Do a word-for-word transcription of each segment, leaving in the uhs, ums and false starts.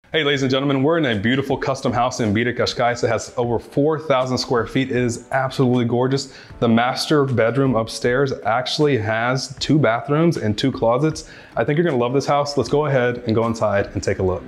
Hey ladies and gentlemen, we're in a beautiful custom house in Birre, Cascais. It has over four thousand square feet. It is absolutely gorgeous. The master bedroom upstairs actually has two bathrooms and two closets. I think you're gonna love this house. Let's go ahead and go inside and take a look.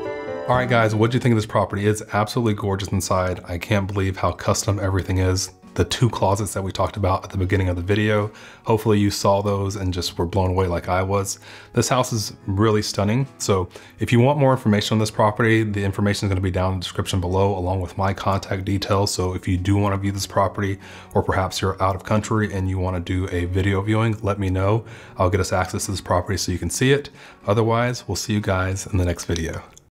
All right guys, what do you think of this property? It's absolutely gorgeous inside. I can't believe how custom everything is. the two closets that we talked about at the beginning of the video. Hopefully you saw those and just were blown away like I was. This house is really stunning. So if you want more information on this property, the information is going to be down in the description below, along with my contact details. So if you do want to view this property, or perhaps you're out of country and you want to do a video viewing, let me know. I'll get us access to this property so you can see it. Otherwise, we'll see you guys in the next video.